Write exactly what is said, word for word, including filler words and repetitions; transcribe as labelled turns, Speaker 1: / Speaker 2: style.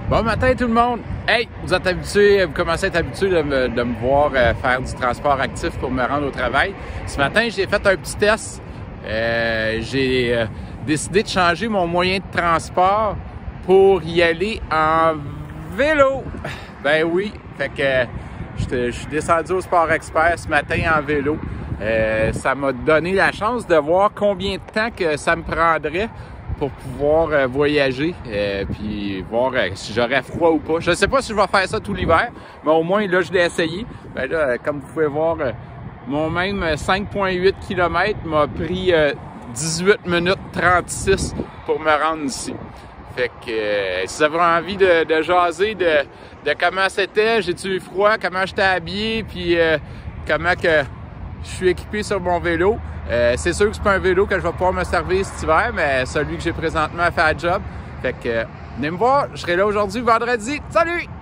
Speaker 1: Bon matin tout le monde! Hey, vous êtes habitués, vous commencez à être habitués de me, de me voir euh, faire du transport actif pour me rendre au travail. Ce matin, j'ai fait un petit test. Euh, j'ai euh, décidé de changer mon moyen de transport pour y aller en vélo. Ben oui, fait que euh, je suis descendu au Sport Expert ce matin en vélo. Euh, ça m'a donné la chance de voir combien de temps que ça me prendrait pour pouvoir euh, voyager, euh, puis voir euh, si j'aurais froid ou pas. Je ne sais pas si je vais faire ça tout l'hiver, mais au moins, là, je l'ai essayé. Ben là, euh, comme vous pouvez voir, euh, mon même cinq virgule huit kilomètres m'a pris euh, dix-huit minutes trente-six pour me rendre ici. Fait que euh, si vous avez envie de, de jaser de, de comment c'était, j'ai-tu eu froid, comment j'étais habillé, puis euh, comment que je suis équipé sur mon vélo. Euh, c'est sûr que c'est pas un vélo que je vais pouvoir me servir cet hiver, mais celui que j'ai présentement fait la job. Fait que, euh, venez me voir, je serai là aujourd'hui, vendredi. Salut!